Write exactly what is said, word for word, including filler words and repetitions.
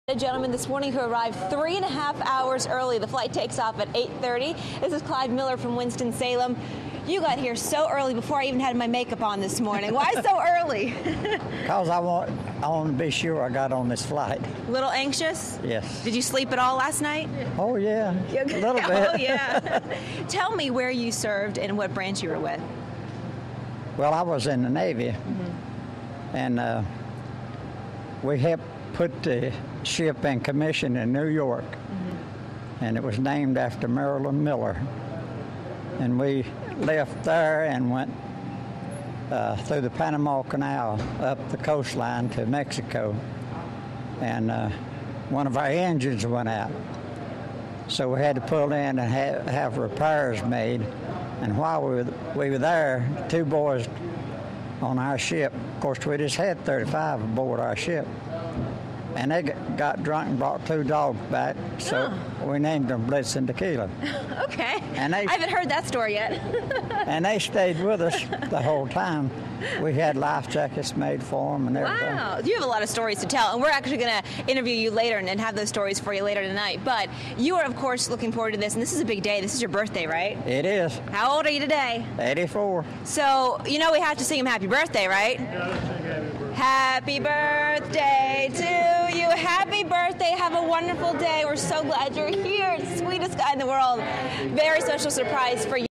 A gentleman this morning who arrived three and a half hours early. The flight takes off at eight thirty. This is Clyde Miller from Winston-Salem. You got here so early before I even had my makeup on this morning. Why so early? Because I want, I want to be sure I got on this flight. A little anxious? Yes. Did you sleep at all last night? Oh, yeah. A little bit. Oh, yeah. Tell me where you served and what branch you were with. Well, I was in the Navy, mm-hmm. and uh, we helped put the ship in commission in New York, mm-hmm. and it was named after Marilyn Miller. And we left there and went uh, through the Panama Canal up the coastline to Mexico, and uh, one of our engines went out. So we had to pull in and have, have repairs made. And while we were, we were there, two boys on our ship, of course we just had thirty-five aboard our ship, and they got drunk and brought two dogs back, so oh. we named them Blitz and Tequila. Okay. And they, I haven't heard that story yet. And they stayed with us the whole time. We had life jackets made for them and everything. Wow. You have a lot of stories to tell, and we're actually going to interview you later and, and have those stories for you later tonight. But you are, of course, looking forward to this, and this is a big day. This is your birthday, right? It is. How old are you today? eighty-four. So, you know we have to sing him happy birthday, right? Happy birthday to you. Happy birthday. Have a wonderful day. We're so glad you're here. It's the sweetest guy in the world. Very special surprise for you.